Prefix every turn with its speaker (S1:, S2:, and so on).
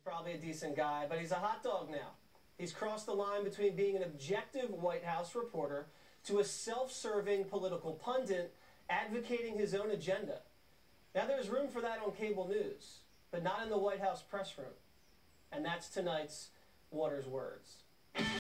S1: Probably a decent guy, but he's a hot dog now. He's crossed the line between being an objective White House reporter to a self-serving political pundit advocating his own agenda. Now, there's room for that on cable news, but not in the White House press room. And that's tonight's Waters Words.